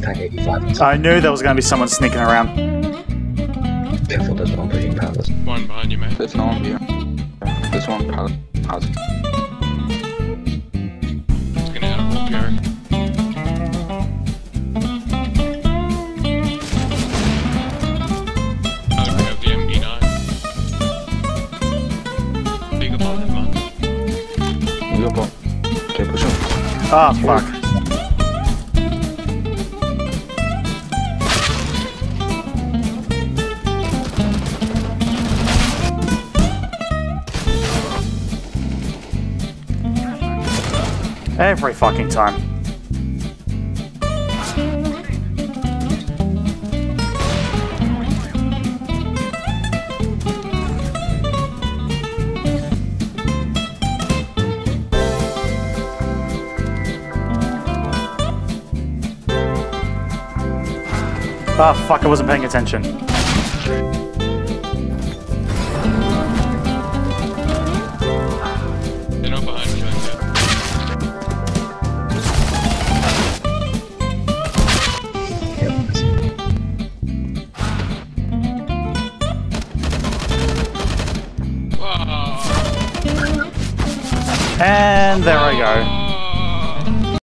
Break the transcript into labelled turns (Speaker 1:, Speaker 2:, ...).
Speaker 1: tank 85.
Speaker 2: I knew there was going to be someone sneaking around.
Speaker 1: Careful, there's one pushing palace.
Speaker 3: One behind you, mate.
Speaker 4: There's no one here. There's one palace.
Speaker 3: It's gonna outwalk Jared. I would grab the MP9. Bigger behind, man.
Speaker 4: You go. Okay, push him.
Speaker 2: Ah, fuck. Every fucking time. Ah, fuck, I wasn't paying attention.
Speaker 3: They're not behind you, like that.
Speaker 2: And there I go.